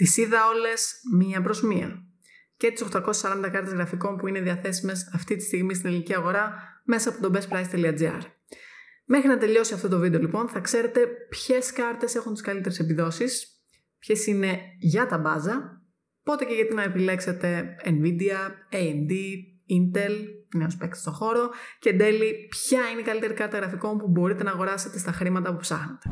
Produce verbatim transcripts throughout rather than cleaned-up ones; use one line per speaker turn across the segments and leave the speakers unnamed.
Τις είδα όλες μία προς μία. Και τις οκτακόσιες σαράντα κάρτες γραφικών που είναι διαθέσιμες αυτή τη στιγμή στην ελληνική αγορά μέσα από το bestprice.gr. Μέχρι να τελειώσει αυτό το βίντεο λοιπόν θα ξέρετε ποιες κάρτες έχουν τις καλύτερες επιδόσεις, ποιες είναι για τα μπάζα, πότε και γιατί να επιλέξετε Nvidia, έι εμ ντι, Intel, νέος παίκτης στον χώρο και εν τέλει ποια είναι η καλύτερη κάρτα γραφικών που μπορείτε να αγοράσετε στα χρήματα που ψάχνετε.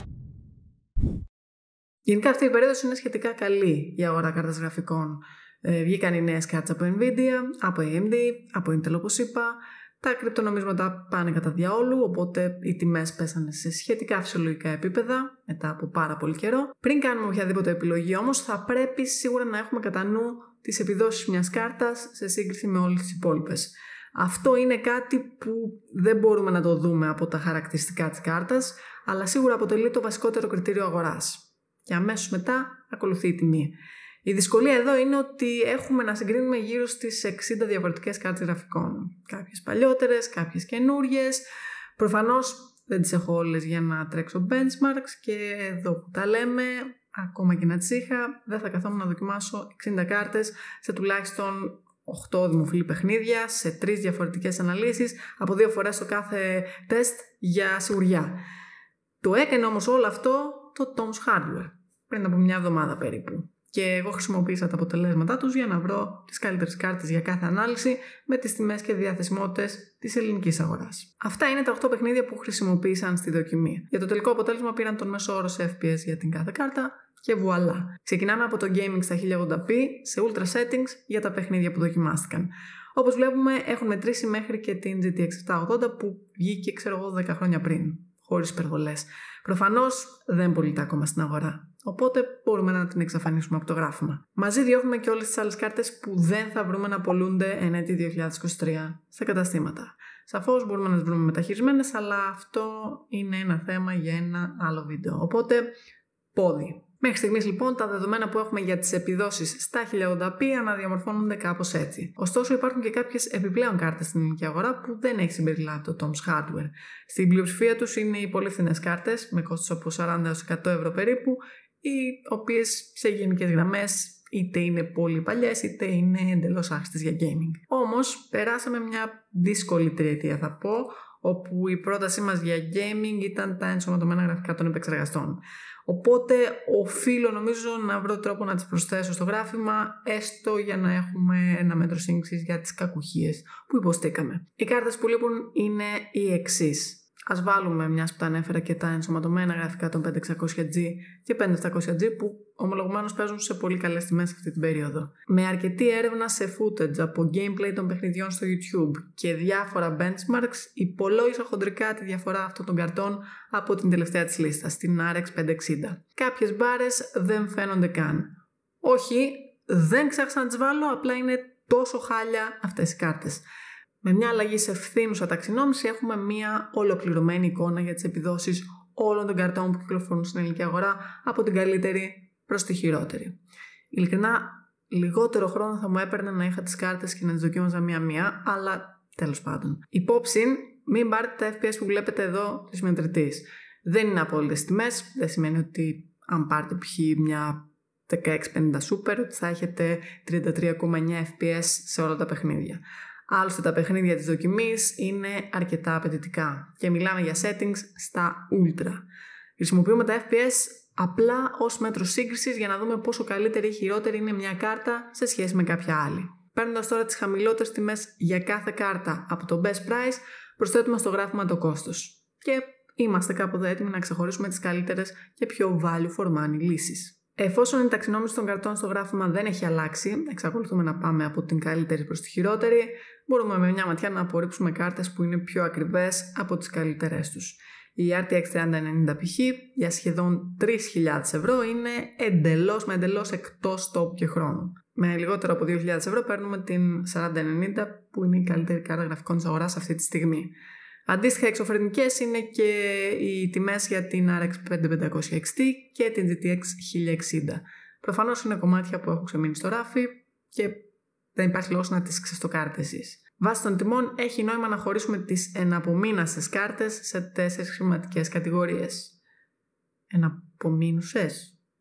Γενικά αυτή η περίοδος είναι σχετικά καλή για αγορά κάρτας γραφικών. Ε, βγήκαν οι νέες κάρτες από Nvidia, από έι εμ ντι, από Intel όπως είπα. Τα κρυπτονομίσματα πάνε κατά διαόλου, οπότε οι τιμές πέσανε σε σχετικά φυσιολογικά επίπεδα μετά από πάρα πολύ καιρό. Πριν κάνουμε οποιαδήποτε επιλογή όμως, θα πρέπει σίγουρα να έχουμε κατά νου τις επιδόσεις μιας κάρτας σε σύγκριση με όλες τις υπόλοιπες. Αυτό είναι κάτι που δεν μπορούμε να το δούμε από τα χαρακτηριστικά της κάρτας, αλλά σίγουρα αποτελεί το βασικότερο κριτήριο αγοράς. Και αμέσως μετά ακολουθεί η τιμή. Η δυσκολία εδώ είναι ότι έχουμε να συγκρίνουμε γύρω στις εξήντα διαφορετικές κάρτες γραφικών. Κάποιες παλιότερες, κάποιες καινούριες. Προφανώς δεν τις έχω όλες για να τρέξω benchmarks και εδώ που τα λέμε, ακόμα και να τις είχα, δεν θα καθόμουν να δοκιμάσω εξήντα κάρτες σε τουλάχιστον οκτώ δημοφιλή παιχνίδια, σε τρεις διαφορετικές αναλύσεις, από δύο φορές το κάθε τεστ για σιγουριά. Το έκανε όμως όλο αυτό το Tom's Hardware, πριν από μια εβδομάδα περίπου. Και εγώ χρησιμοποίησα τα αποτελέσματά τους για να βρω τις καλύτερες κάρτες για κάθε ανάλυση με τις τιμές και διαθεσιμότητες της ελληνικής αγοράς. Αυτά είναι τα οκτώ παιχνίδια που χρησιμοποίησαν στη δοκιμή. Για το τελικό αποτέλεσμα πήραν τον μέσο όρο σε εφ πι ες για την κάθε κάρτα και βουαλά. Ξεκινάμε από το gaming στα χίλια ογδόντα πι σε ultra settings για τα παιχνίδια που δοκιμάστηκαν. Όπως βλέπουμε έχουν μετρήσει μέχρι και την τζι τι εξ επτακόσια ογδόντα που βγήκε ξέρω εγώ δέκα χρόνια πριν, χωρίς υπερβολές. Προφανώς δεν πωλείται ακόμα στην αγορά. Οπότε μπορούμε να την εξαφανίσουμε από το γράφημα. Μαζί διώχνουμε και όλες τις άλλες κάρτες που δεν θα βρούμε να πωλούνται εν έτη δύο χιλιάδες είκοσι τρία στα καταστήματα. Σαφώς μπορούμε να τις βρούμε μεταχειρισμένες, αλλά αυτό είναι ένα θέμα για ένα άλλο βίντεο. Οπότε, πόδι. Μέχρι στιγμής λοιπόν τα δεδομένα που έχουμε για τις επιδόσεις στα χίλια ογδόντα πι αναδιαμορφώνονται κάπως έτσι. Ωστόσο υπάρχουν και κάποιες επιπλέον κάρτες στην ελληνική αγορά που δεν έχει συμπεριλάβει το Tom's Hardware. Στην πλειοψηφία τους είναι οι πολύ φθηνές κάρτες με κόστος από σαράντα έως εκατό ευρώ περίπου, οι οποίες σε γενικές γραμμές είτε είναι πολύ παλιές είτε είναι εντελώς άχρηστες για gaming. Όμως περάσαμε μια δύσκολη τριετία θα πω, όπου η πρότασή μας για gaming ήταν τα ενσωματωμένα γραφικά των επεξεργαστών. Οπότε οφείλω νομίζω να βρω τρόπο να τις προσθέσω στο γράφημα, έστω για να έχουμε ένα μέτρο σύγκρισης για τις κακουχίες που υποστήκαμε. Οι κάρτες που λείπουν είναι οι εξής. Ας βάλουμε, μιας που τα ανέφερα, και τα ενσωματωμένα γραφικά των πέντε χιλιάδες εξακόσια τζι και πέντε χιλιάδες επτακόσια τζι που ομολογουμένως παίζουν σε πολύ καλές τιμές αυτή την περίοδο. Με αρκετή έρευνα σε footage από gameplay των παιχνιδιών στο YouTube και διάφορα benchmarks, υπολόγισα χοντρικά τη διαφορά αυτών των καρτών από την τελευταία της λίστας, την αρ εξ πεντακόσια εξήντα. Κάποιες μπάρες δεν φαίνονται καν. Όχι, δεν ξέχασα να τις βάλω, απλά είναι τόσο χάλια αυτές οι κάρτες. Με μια αλλαγή σε ευθύνουσα ταξινόμηση έχουμε μια ολοκληρωμένη εικόνα για τις επιδόσεις όλων των καρτών που κυκλοφορούν στην ελληνική αγορά από την καλύτερη προς τη χειρότερη. Ειλικρινά, λιγότερο χρόνο θα μου έπαιρνε να είχα τις κάρτες και να τις δοκίμαζα μία-μία, αλλά τέλος πάντων. Υπόψη, μην πάρετε τα εφ πι ες που βλέπετε εδώ της μετρητής. Δεν είναι απόλυτες τιμές, δεν σημαίνει ότι αν πάρετε π.χ. μια δεκαέξι πενήντα Super ότι θα έχετε τριάντα τρία κόμμα εννέα εφ πι ες σε όλα τα παιχνίδια. Άλλωστε τα παιχνίδια της δοκιμής είναι αρκετά απαιτητικά και μιλάμε για settings στα ultra. Χρησιμοποιούμε τα εφ πι ες απλά ως μέτρο σύγκρισης για να δούμε πόσο καλύτερη ή χειρότερη είναι μια κάρτα σε σχέση με κάποια άλλη. Παίρνοντας τώρα τις χαμηλότερες τιμές για κάθε κάρτα από το best price, προσθέτουμε στο γράφημα το κόστος. Και είμαστε κάποτε έτοιμοι να ξεχωρίσουμε τις καλύτερες και πιο value for money λύσεις. Εφόσον η ταξινόμηση των καρτών στο γράφημα δεν έχει αλλάξει, εξακολουθούμε να πάμε από την καλύτερη προς τη χειρότερη, μπορούμε με μια ματιά να απορρίψουμε κάρτες που είναι πιο ακριβές από τις καλύτερές τους. Η αρ τι εξ τριάντα ενενήντα π.χ. για σχεδόν τρεις χιλιάδες ευρώ είναι εντελώς με εντελώς εκτός τόπου και χρόνου. Με λιγότερο από δύο χιλιάδες ευρώ παίρνουμε την σαράντα ενενήντα που είναι η καλύτερη κάρτα γραφικών της αγοράς αυτή τη στιγμή. Αντίστοιχα εξωφρενικές είναι και οι τιμές για την αρ εξ πέντε χιλιάδες πεντακόσια εξ τι και την τζι τι εξ χίλια εξήντα. Προφανώς είναι κομμάτια που έχουν ξεμείνει στο ράφι και δεν υπάρχει λόγος να τις ξεστοκάρετε εσείς. Βάσει των τιμών έχει νόημα να χωρίσουμε τις εναπομείνασες κάρτες σε τέσσερις χρηματικές κατηγορίες. Εναπομείνουσες.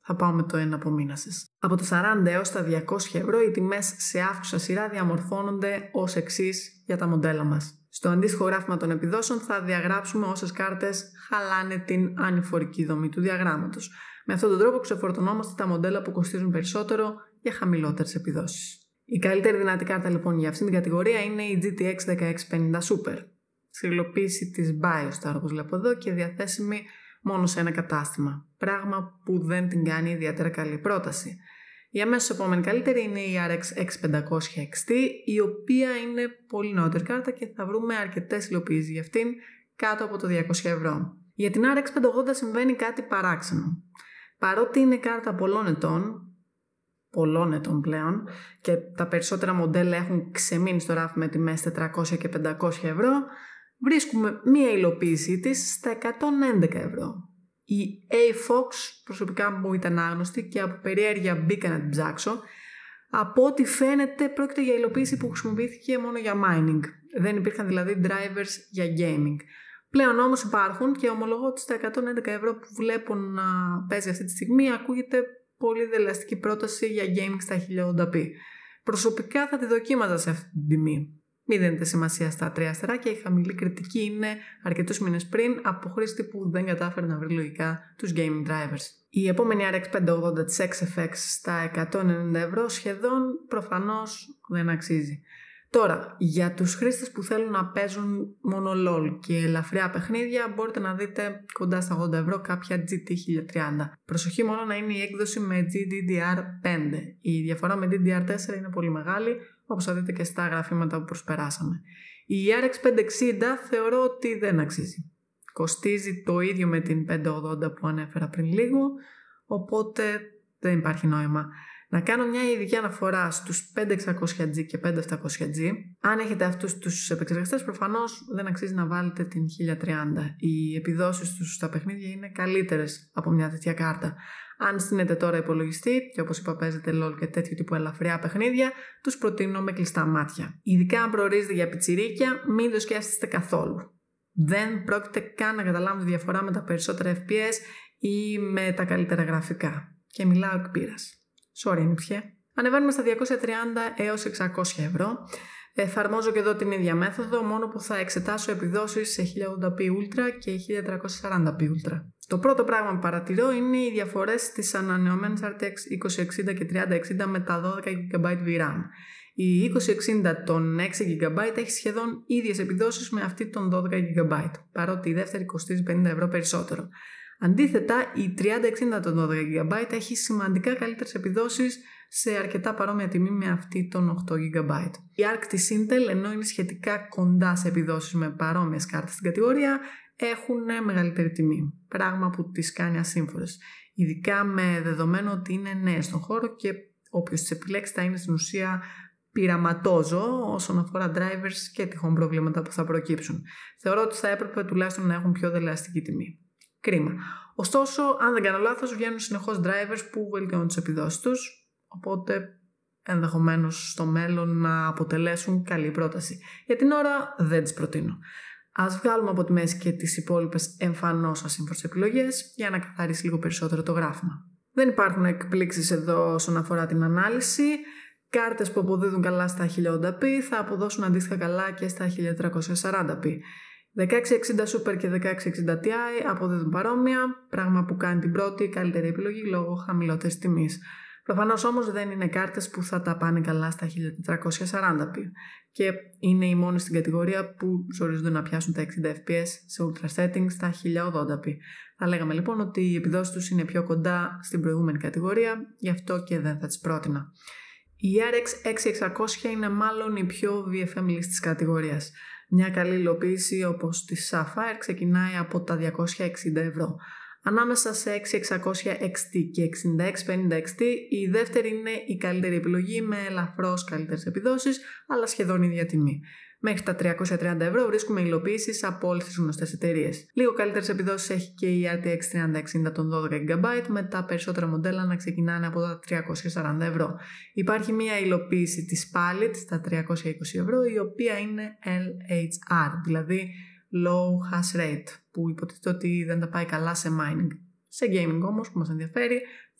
Θα πάω με το ένα απομείνασες. Από τα σαράντα έως τα διακόσια ευρώ οι τιμές σε αύξουσα σειρά διαμορφώνονται ως εξής για τα μοντέλα μας. Στο αντίστοιχο γράφημα των επιδόσεων θα διαγράψουμε όσες κάρτες χαλάνε την ανηφορική δομή του διαγράμματος. Με αυτόν τον τρόπο ξεφορτωνόμαστε τα μοντέλα που κοστίζουν περισσότερο για χαμηλότερες επιδόσεις. Η καλύτερη δυνατή κάρτα λοιπόν για αυτήν την κατηγορία είναι η τζι τι εξ δεκαέξι πενήντα Super. Στη υλοποίηση της BioStar, όπως βλέπω εδώ, και διαθέσιμη μόνο σε ένα κατάστημα. Πράγμα που δεν την κάνει ιδιαίτερα καλή πρόταση. Η αμέσως επόμενη καλύτερη είναι η αρ εξ εξ πεντακόσια εξ τι, η οποία είναι πολύ νεότερη κάρτα και θα βρούμε αρκετές υλοποιήσεις για αυτήν κάτω από το διακόσια ευρώ. Για την αρ εξ πεντακόσια ογδόντα συμβαίνει κάτι παράξενο. Παρότι είναι κάρτα πολλών ετών, πολλών ετών πλέον, και τα περισσότερα μοντέλα έχουν ξεμείνει στο ράφι με τιμές τετρακόσια και πεντακόσια ευρώ, βρίσκουμε μία υλοποίησή της στα εκατόν έντεκα ευρώ. Η A-Fox προσωπικά μου ήταν άγνωστη και από περιέργεια μπήκα να την ψάξω. Από ό,τι φαίνεται πρόκειται για υλοποίηση που χρησιμοποιήθηκε μόνο για mining. Δεν υπήρχαν δηλαδή drivers για gaming. Πλέον όμως υπάρχουν και ομολογώ ότι στα εκατόν έντεκα ευρώ που βλέπω να παίζει αυτή τη στιγμή ακούγεται πολύ δελεαστική πρόταση για gaming στα χίλια ογδόντα πι. Προσωπικά θα τη δοκίμαζα σε αυτή την τιμή. Μην δίνετε σημασία στα τρία αστεράκια, η χαμηλή κριτική είναι αρκετούς μήνες πριν από χρήστη που δεν κατάφερε να βρει λογικά τους gaming drivers. Η επόμενη αρ εξ πεντακόσια ογδόντα της εξ εφ εξ στα εκατόν ενενήντα ευρώ σχεδόν προφανώς δεν αξίζει. Τώρα, για τους χρήστες που θέλουν να παίζουν μόνο LOL και ελαφριά παιχνίδια, μπορείτε να δείτε κοντά στα ογδόντα ευρώ κάποια τζι τι χίλια τριάντα. Προσοχή μόνο να είναι η έκδοση με τζι ντι ντι αρ πέντε. Η διαφορά με ντι ντι αρ τέσσερα είναι πολύ μεγάλη, όπως θα δείτε και στα γραφήματα που προσπεράσαμε. Η αρ εξ πεντακόσια εξήντα θεωρώ ότι δεν αξίζει. Κοστίζει το ίδιο με την πεντακόσια ογδόντα που ανέφερα πριν λίγο, οπότε δεν υπάρχει νόημα. Να κάνω μια ειδική αναφορά στους πέντε χιλιάδες εξακόσια τζι και πέντε χιλιάδες επτακόσια τζι. Αν έχετε αυτούς τους επεξεργαστές, προφανώς δεν αξίζει να βάλετε την χίλια τριάντα. Οι επιδόσεις τους στα παιχνίδια είναι καλύτερες από μια τέτοια κάρτα. Αν στείνετε τώρα υπολογιστή, και όπως είπα παίζετε LOL και τέτοιου τύπου ελαφριά παιχνίδια, τους προτείνω με κλειστά μάτια. Ειδικά αν προορίζετε για πιτσιρίκια, μην το σκέφτεστε καθόλου. Δεν πρόκειται καν να καταλάβετε διαφορά με τα περισσότερα εφ πι ες ή με τα καλύτερα γραφικά. Και μιλάω εκ πείρας. Sorry, νηπιέ. Ανεβαίνουμε στα διακόσια τριάντα έως εξακόσια ευρώ. Εφαρμόζω και εδώ την ίδια μέθοδο, μόνο που θα εξετάσω επιδόσεις σε χίλια ογδόντα πι Ultra και χίλια τριακόσια σαράντα πι Ultra. Το πρώτο πράγμα που παρατηρώ είναι οι διαφορές στις ανανεωμένες αρ τι εξ είκοσι εξήντα και τριάντα εξήντα με τα δώδεκα τζι μπι βι ράμ. Η είκοσι εξήντα των έξι τζι μπι έχει σχεδόν ίδιες επιδόσεις με αυτή των δώδεκα τζι μπι, παρότι η δεύτερη κοστίζει πενήντα ευρώ περισσότερο. Αντίθετα, η τριάντα εξήντα των δώδεκα τζι μπι έχει σημαντικά καλύτερες επιδόσεις σε αρκετά παρόμοια τιμή με αυτή των οκτώ τζι μπι. Η αρ της Intel, ενώ είναι σχετικά κοντά σε επιδόσεις με παρόμοιες κάρτες στην κατηγορία, έχουν μεγαλύτερη τιμή, πράγμα που τις κάνει ασύμφορες. Ειδικά με δεδομένο ότι είναι νέες στον χώρο και όποιος τις επιλέξει θα είναι στην ουσία πειραματόζω όσον αφορά drivers και τυχόν προβλήματα που θα προκύψουν. Θεωρώ ότι θα έπρεπε τουλάχιστον να έχουν πιο δελεαστική τιμή. Κρίμα. Ωστόσο, αν δεν κάνω λάθος, βγαίνουν συνεχώς drivers που βελτιώνουν τις επιδόσεις τους, οπότε ενδεχομένως στο μέλλον να αποτελέσουν καλή πρόταση. Για την ώρα δεν τις προτείνω. Ας βγάλουμε από τη μέση και τις υπόλοιπες εμφανώς ασύμφορες επιλογές για να καθαρίσει λίγο περισσότερο το γράφημα. Δεν υπάρχουν εκπλήξεις εδώ όσον αφορά την ανάλυση. Κάρτες που αποδίδουν καλά στα χίλια ογδόντα πι θα αποδώσουν αντίστοιχα καλά και στα χίλια τριακόσια σαράντα πι. δεκαέξι εξήντα Super και δεκαέξι εξήντα Ti αποδίδουν παρόμοια, πράγμα που κάνει την πρώτη καλύτερη επιλογή λόγω χαμηλότερης τιμής. Προφανώς όμως δεν είναι κάρτες που θα τα πάνε καλά στα χίλια τετρακόσια σαράντα πι και είναι οι μόνοι στην κατηγορία που ζορίζονται να πιάσουν τα εξήντα φρέιμς περ σέκοντ σε ultra settings στα χίλια ογδόντα πι. Θα λέγαμε λοιπόν ότι οι επιδόσεις τους είναι πιο κοντά στην προηγούμενη κατηγορία, γι' αυτό και δεν θα τις πρότεινα. Η αρ εξ εξήντα εξακόσια είναι μάλλον η πιο βι εφ εμ list της κατηγορίας. Μια καλή υλοποίηση όπως τη Sapphire ξεκινάει από τα διακόσια εξήντα ευρώ. Ανάμεσα σε εξήντα εξακόσια εξ τι και εξήντα έξι πενήντα εξ τι, η δεύτερη είναι η καλύτερη επιλογή με ελαφρώς καλύτερες επιδόσεις, αλλά σχεδόν ίδια τιμή. Μέχρι τα τριακόσια τριάντα ευρώ βρίσκουμε υλοποίησεις από όλες τις γνωστές εταιρείες. Λίγο καλύτερες επιδόσεις έχει και η αρ τι εξ τριάντα εξήντα των δώδεκα τζι μπι, με τα περισσότερα μοντέλα να ξεκινάνε από τα τριακόσια σαράντα ευρώ. Υπάρχει μια υλοποίηση της Palit στα τριακόσια είκοσι ευρώ, η οποία είναι ελ έιτς αρ, δηλαδή Low Hash Rate, που υποτίθεται ότι δεν τα πάει καλά σε mining. Σε gaming όμως που μας ενδιαφέρει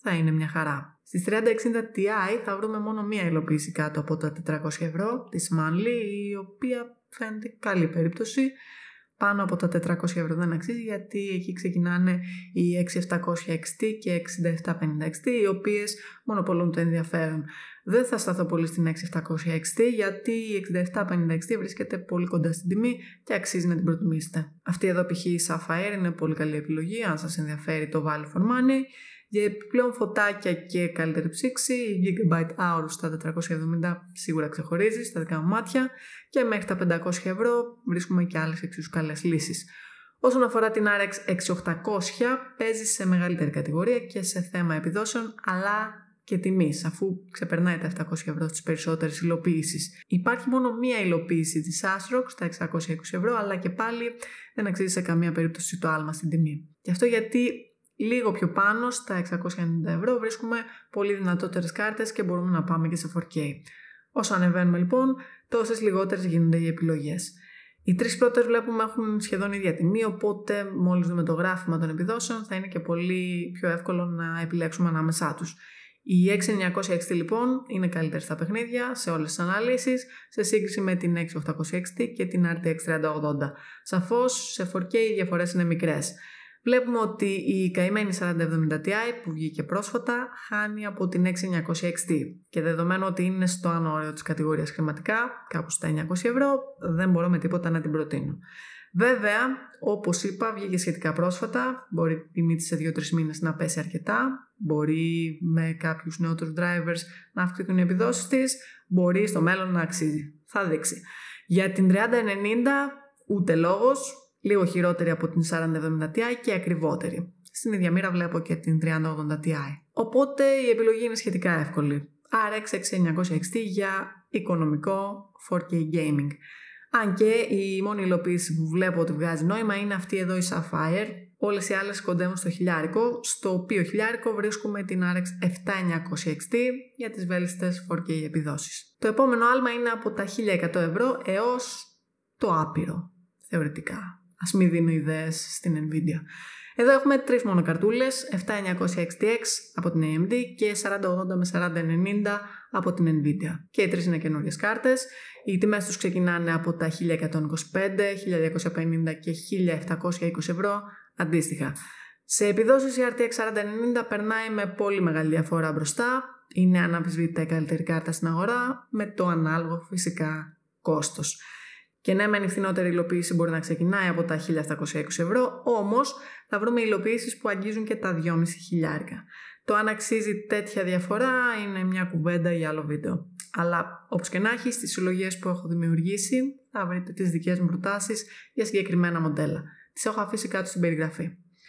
θα είναι μια χαρά. Στις τριάντα εξήντα Ti θα βρούμε μόνο μία υλοποίηση κάτω από τα τετρακόσια ευρώ της Manly, η οποία φαίνεται καλή περίπτωση. Πάνω από τα τετρακόσια ευρώ δεν αξίζει, γιατί εκεί ξεκινάνε οι εξήντα επτά εβδομήντα εξ τι και εξήντα επτά πενήντα εξ τι, οι οποίες μονοπολούν το ενδιαφέρον. Δεν θα σταθώ πολύ στην εξήντα επτά εβδομήντα εξ τι, γιατί η εξήντα επτά πενήντα εξ τι βρίσκεται πολύ κοντά στην τιμή και αξίζει να την προτιμήσετε. Αυτή εδώ π.χ. η Sapphire είναι πολύ καλή επιλογή, αν σας ενδιαφέρει το value for money. Για επιπλέον φωτάκια και καλύτερη ψήξη, η Gigabyte Aorus στα τετρακόσια εβδομήντα σίγουρα ξεχωρίζει στα δικά μου μάτια και μέχρι τα πεντακόσια ευρώ βρίσκουμε και άλλες εξίσου καλές λύσεις. Όσον αφορά την αρ εξ εξήντα οκτακόσια, παίζει σε μεγαλύτερη κατηγορία και σε θέμα επιδόσεων, αλλά και τιμής, αφού ξεπερνάει τα επτακόσια ευρώ στις περισσότερες υλοποιήσεις. Υπάρχει μόνο μία υλοποίηση της ASRock στα εξακόσια είκοσι ευρώ, αλλά και πάλι δεν αξίζει σε καμία περίπτωση το άλμα στην τιμή. Και αυτό γιατί λίγο πιο πάνω, στα εξακόσια ενενήντα ευρώ, βρίσκουμε πολύ δυνατότερες κάρτες και μπορούμε να πάμε και σε φορ κέι. Όσο ανεβαίνουμε λοιπόν, τόσες λιγότερες γίνονται οι επιλογές. Οι τρεις πρώτες βλέπουμε έχουν σχεδόν ίδια τιμή, οπότε μόλις δούμε το γράφημα των επιδόσεων θα είναι και πολύ πιο εύκολο να επιλέξουμε ανάμεσά τους. Η εξήντα χιλιάδες εννιακόσια εξ τι λοιπόν είναι καλύτερη στα παιχνίδια σε όλες τις αναλύσεις σε σύγκριση με την εξήντα χιλιάδες οκτακόσια εξ τι και την αρ τι εξ τριάντα ογδόντα. Σαφώς σε φορ κέι οι διαφορές είναι μικρές. Βλέπουμε ότι η καημένη σαράντα εβδομήντα Ti που βγήκε πρόσφατα χάνει από την εξήντα χιλιάδες εννιακόσια εξ τι και δεδομένου ότι είναι στο άνω όριο της κατηγορίας χρηματικά, κάπου στα εννιακόσια ευρώ, δεν μπορώ με τίποτα να την προτείνω. Βέβαια, όπως είπα, βγήκε σχετικά πρόσφατα, μπορεί η τιμή της σε δύο τρεις μήνες να πέσει αρκετά, μπορεί με κάποιους νεότερους drivers να αυξηθούν οι επιδόσεις της, μπορεί στο μέλλον να αξίζει. Θα δείξει. Για την τριάντα ενενήντα ούτε λόγος. Λίγο χειρότερη από την σαράντα εβδομήντα Ti και ακριβότερη. Στην ίδια μοίρα βλέπω και την τριάντα ογδόντα Ti. Οπότε η επιλογή είναι σχετικά εύκολη. αρ εξ εξήντα χιλιάδες εννιακόσια εξ τι για οικονομικό φορ κέι gaming. Αν και η μόνη υλοποίηση που βλέπω ότι βγάζει νόημα είναι αυτή εδώ η Sapphire. Όλες οι άλλες κοντεύουν στο χιλιάρικο, στο οποίο χιλιάρικο βρίσκουμε την αρ εξ επτά χιλιάδες εννιακόσια εξ τι για τις βέλτιστες φορ κέι επιδόσεις. Το επόμενο άλμα είναι από τα χίλια εκατό ευρώ έως το άπειρο, θεωρητικά. Ας μην δίνω ιδέες στην Nvidia. Εδώ έχουμε τρεις μόνο καρτούλες, επτά χιλιάδες εννιακόσια εξ τι εξ από την έι εμ ντι και σαράντα ογδόντα με σαράντα ενενήντα από την Nvidia. Και οι τρεις είναι καινούριες κάρτες. Οι τιμές τους ξεκινάνε από τα χίλια εκατόν είκοσι πέντε, χίλια διακόσια πενήντα και χίλια επτακόσια είκοσι ευρώ αντίστοιχα. Σε επιδόσεις η αρ τι εξ σαράντα ενενήντα περνάει με πολύ μεγάλη διαφορά μπροστά. Είναι αναμφισβήτητα η καλύτερη κάρτα στην αγορά, με το ανάλογο φυσικά κόστος. Και ναι, μεν η φθηνότερη υλοποίηση μπορεί να ξεκινάει από τα χίλια επτακόσια είκοσι ευρώ, όμως θα βρούμε υλοποιήσεις που αγγίζουν και τα δυόμισι χιλιάρικα. Το αν αξίζει τέτοια διαφορά είναι μια κουβέντα για άλλο βίντεο. Αλλά όπως και να έχει, στις συλλογίες που έχω δημιουργήσει θα βρείτε τις δικές μου προτάσεις για συγκεκριμένα μοντέλα. Τις έχω αφήσει κάτω στην περιγραφή.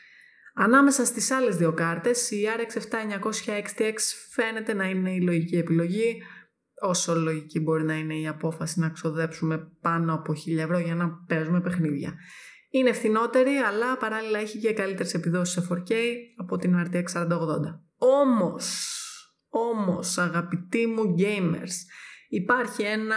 Ανάμεσα στις άλλες δύο κάρτες, η αρ εξ επτά χιλιάδες εννιακόσια εξ τι εξ φαίνεται να είναι η λογική επιλογή. Όσο λογική μπορεί να είναι η απόφαση να ξοδέψουμε πάνω από χίλια ευρώ για να παίζουμε παιχνίδια. Είναι φθηνότερη, αλλά παράλληλα έχει και καλύτερες επιδόσεις σε φορ κέι από την αρ τι εξ σαράντα ογδόντα. Όμως, όμως αγαπητοί μου gamers, υπάρχει ένα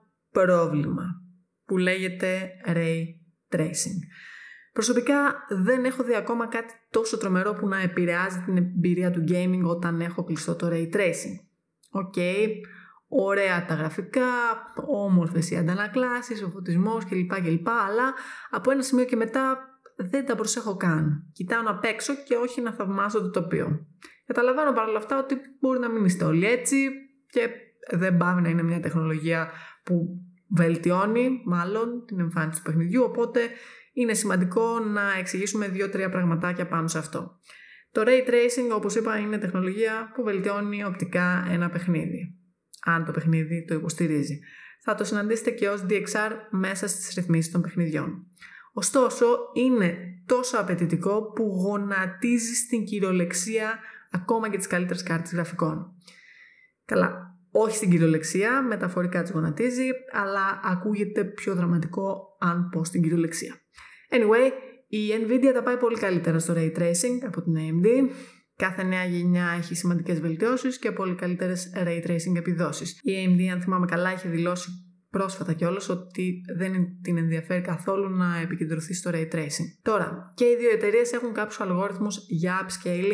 πρόβλημα που λέγεται Ray Tracing. Προσωπικά δεν έχω δει ακόμα κάτι τόσο τρομερό που να επηρεάζει την εμπειρία του gaming όταν έχω κλειστό το Ray Tracing. Οκ. Okay. Ωραία τα γραφικά, όμορφες οι αντανακλάσεις, ο φωτισμός κλπ, κλπ. Αλλά από ένα σημείο και μετά δεν τα προσέχω καν. Κοιτάω να παίξω και όχι να θαυμάσω το τοπίο. Καταλαβαίνω παρόλα αυτά ότι μπορεί να μην είστε όλοι έτσι και δεν πάβει να είναι μια τεχνολογία που βελτιώνει μάλλον την εμφάνιση του παιχνιδιού, οπότε είναι σημαντικό να εξηγήσουμε δύο-τρία πραγματάκια πάνω σε αυτό. Το Ray Tracing, όπως είπα, είναι τεχνολογία που βελτιώνει οπτικά ένα παιχνίδι. Αν το παιχνίδι το υποστηρίζει. Θα το συναντήσετε και ως ντι εξ αρ μέσα στις ρυθμίσεις των παιχνιδιών. Ωστόσο, είναι τόσο απαιτητικό που γονατίζει στην κυριολεξία ακόμα και τις καλύτερες κάρτες γραφικών. Καλά, όχι στην κυριολεξία, μεταφορικά τις γονατίζει, αλλά ακούγεται πιο δραματικό αν πω στην κυριολεξία. Anyway, η Nvidia τα πάει πολύ καλύτερα στο Ray Tracing από την έι εμ ντι. Κάθε νέα γενιά έχει σημαντικές βελτιώσεις και πολύ καλύτερες Ray Tracing επιδόσεις. Η έι εμ ντι, αν θυμάμαι καλά, έχει δηλώσει πρόσφατα κιόλας ότι δεν την ενδιαφέρει καθόλου να επικεντρωθεί στο Ray Tracing. Τώρα, και οι δύο εταιρείες έχουν κάποιους αλγόριθμους για upscaling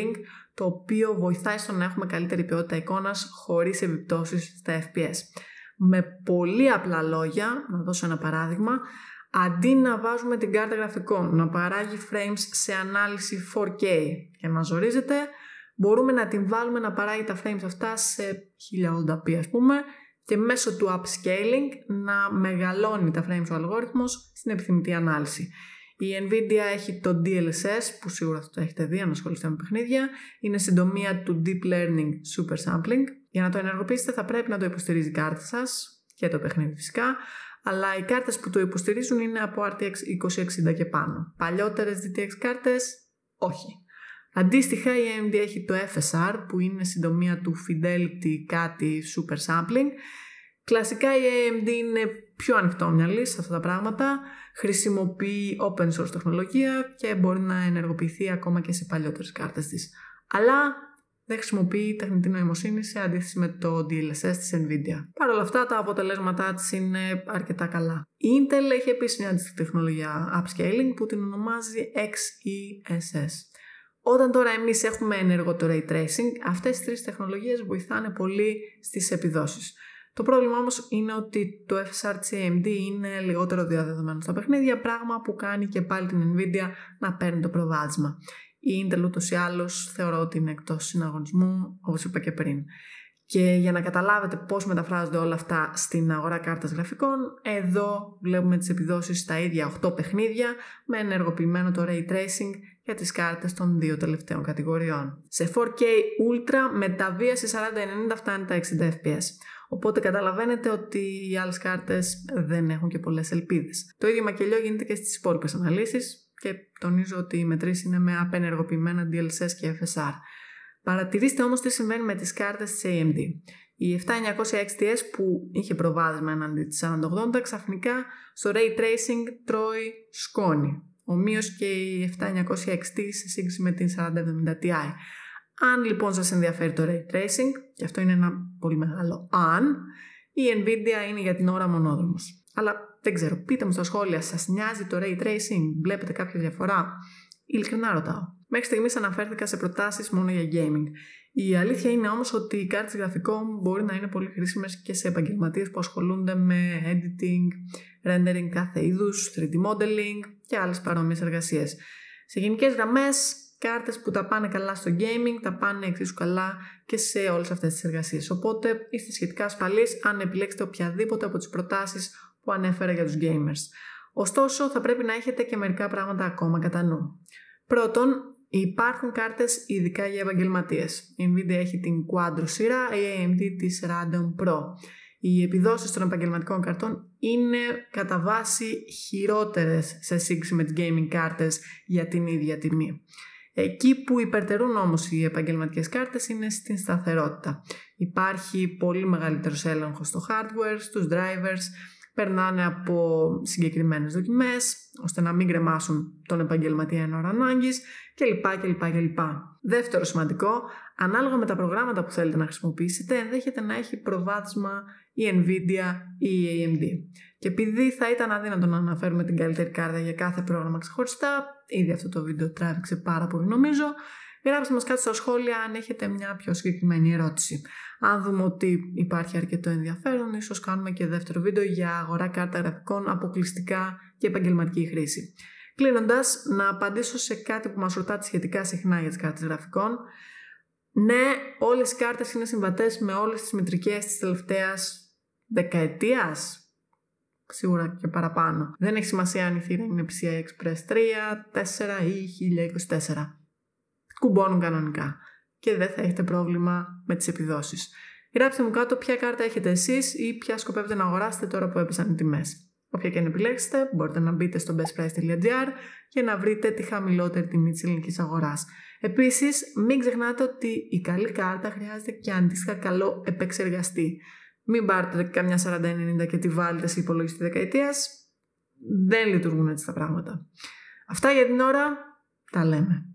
το οποίο βοηθάει στο να έχουμε καλύτερη ποιότητα εικόνας χωρίς επιπτώσεις στα F P S. Με πολύ απλά λόγια, να δώσω ένα παράδειγμα, αντί να βάζουμε την κάρτα γραφικών να παράγει frames σε ανάλυση φορ κέι και να ζορίζεται, μπορούμε να την βάλουμε να παράγει τα frames αυτά σε χίλια ογδόντα πι ας πούμε και μέσω του upscaling να μεγαλώνει τα frames ο αλγόριθμος στην επιθυμητή ανάλυση. Η Nvidia έχει το ντι ελ ες ες που σίγουρα θα το έχετε δει αν ασχολείστε με παιχνίδια. Είναι συντομία του Deep Learning Super Sampling. Για να το ενεργοποιήσετε θα πρέπει να το υποστηρίζει η κάρτα σας και το παιχνίδι φυσικά. Αλλά οι κάρτες που το υποστηρίζουν είναι από αρ τι εξ είκοσι εξήντα και πάνω. Παλιότερες ντι τι εξ κάρτες όχι. Αντίστοιχα η έι εμ ντι έχει το εφ ες αρ που είναι συντομία του Fidelity κάτι Super Sampling. Κλασικά η έι εμ ντι είναι πιο ανοιχτόμυαλη σε αυτά τα πράγματα, χρησιμοποιεί open source τεχνολογία και μπορεί να ενεργοποιηθεί ακόμα και σε παλιότερες κάρτες της. Αλλά δεν χρησιμοποιεί τεχνητή νοημοσύνη σε αντίθεση με το ντι ελ ες ες της Nvidia. Παρ' όλα αυτά τα αποτελέσματά της είναι αρκετά καλά. Η Intel έχει επίσης μια αντίστοιχη τεχνολογία upscaling που την ονομάζει εξ ι ες ες. Όταν τώρα εμείς έχουμε ενεργό το Ray Tracing, αυτές οι τρεις τεχνολογίες βοηθάνε πολύ στις επιδόσεις. Το πρόβλημα όμως είναι ότι το εφ ες αρ της έι εμ ντι είναι λιγότερο διαδεδομένο στα παιχνίδια, πράγμα που κάνει και πάλι την Nvidia να παίρνει το προβάδισμα. Η Intel ούτως ή άλλως θεωρώ ότι είναι εκτός συναγωνισμού, όπως είπα και πριν. Και για να καταλάβετε πώς μεταφράζονται όλα αυτά στην αγορά κάρτας γραφικών, εδώ βλέπουμε τις επιδόσεις στα ίδια οκτώ παιχνίδια με ενεργοποιημένο το Ray Tracing για τις κάρτες των δύο τελευταίων κατηγοριών. Σε φορ κέι Ultra με τα βίαση σαράντα ενενήντα φτάνει τα εξήντα εφ πι ες. Οπότε καταλαβαίνετε ότι οι άλλες κάρτες δεν έχουν και πολλές ελπίδες. Το ίδιο μακελιό γίνεται και στις υπόλοιπες αναλύσεις και τονίζω ότι οι μετρήσεις είναι με απενεργοποιημένα ντι ελ ες ες και εφ ες αρ. Παρατηρήστε όμως τι συμβαίνει με τις κάρτες της έι εμ ντι. Η επτά χιλιάδες εννιακόσια εξ τι ες που είχε προβάδισμα εναντί της σαράντα ογδόντα ξαφνικά στο Ray Tracing τρώει σκόνη. Ομοίως και η επτά χιλιάδες εννιακόσια εξ τι σε σύγκριση με την σαράντα εβδομήντα Ti. Αν λοιπόν σας ενδιαφέρει το Ray Tracing, και αυτό είναι ένα πολύ μεγάλο αν, η Nvidia είναι για την ώρα μονόδρομος. Αλλά δεν ξέρω, πείτε μου στα σχόλια, σας νοιάζει το Ray Tracing, βλέπετε κάποια διαφορά? Ειλικρινά ρωτάω. Μέχρι στιγμής αναφέρθηκα σε προτάσεις μόνο για gaming. Η αλήθεια είναι όμως ότι οι κάρτες γραφικών μπορεί να είναι πολύ χρήσιμες και σε επαγγελματίες που ασχολούνται με editing, rendering κάθε είδους, θρι ντι modeling και άλλες παρόμοιες εργασίες. Σε γενικές γραμμές, κάρτες που τα πάνε καλά στο gaming, τα πάνε εξίσου καλά και σε όλες αυτές τις εργασίες. Οπότε είστε σχετικά ασφαλείς αν επιλέξετε οποιαδήποτε από τις προτάσεις που ανέφερα για τους gamers. Ωστόσο, θα πρέπει να έχετε και μερικά πράγματα ακόμα κατά νου. Πρώτον, υπάρχουν κάρτες ειδικά για επαγγελματίες. Η Nvidia έχει την Quadro σειρά, η έι εμ ντι της Radeon Pro. Οι επιδόσεις των επαγγελματικών καρτών είναι κατά βάση χειρότερες σε σύγκριση με τις gaming κάρτες για την ίδια τιμή. Εκεί που υπερτερούν όμως οι επαγγελματικές κάρτες είναι στην σταθερότητα. Υπάρχει πολύ μεγαλύτερος έλεγχος στο hardware, στους drivers, περνάνε από συγκεκριμένες δοκιμές, ώστε να μην κρεμάσουν τον επαγγελματία εν ώρα ανάγκης κλπ. κλπ, κλπ. Δεύτερο σημαντικό, ανάλογα με τα προγράμματα που θέλετε να χρησιμοποιήσετε, ενδέχεται να έχει προβάδισμα η Nvidia ή η έι εμ ντι. Και επειδή θα ήταν αδύνατο να αναφέρουμε την καλύτερη κάρτα για κάθε πρόγραμμα ξεχωριστά, ήδη αυτό το βίντεο τράβηξε πάρα πολύ νομίζω, γράψτε μας κάτι στα σχόλια αν έχετε μια πιο συγκεκριμένη ερώτηση. Αν δούμε ότι υπάρχει αρκετό ενδιαφέρον, ίσως κάνουμε και δεύτερο βίντεο για αγορά κάρτα γραφικών αποκλειστικά και επαγγελματική χρήση. Κλείνοντας, να απαντήσω σε κάτι που μας ρωτάτε σχετικά συχνά για τις κάρτες γραφικών. Ναι, όλες οι κάρτες είναι συμβατές με όλες τις μητρικές της τελευταίας δεκαετίας. Σίγουρα και παραπάνω. Δεν έχει σημασία αν η θύρα είναι πι σι άι Express τρία, τέσσερα ή χίλια είκοσι τέσσερα. Κουμπώνουν κανονικά και δεν θα έχετε πρόβλημα με τις επιδόσεις. Γράψτε μου κάτω ποια κάρτα έχετε εσείς ή ποια σκοπεύετε να αγοράσετε τώρα που έπεσαν οι τιμές. Όποια και αν επιλέξετε, μπορείτε να μπείτε στο bestprice.gr και να βρείτε τη χαμηλότερη τιμή της ελληνικής αγοράς. Επίσης, μην ξεχνάτε ότι η καλή κάρτα χρειάζεται και αντίστοιχα καλό επεξεργαστή. Μην πάρετε καμιά σαράντα ενενήντα και τη βάλετε σε υπολογιστή δεκαετίας. Δεν λειτουργούν έτσι τα πράγματα. Αυτά για την ώρα. Τα λέμε.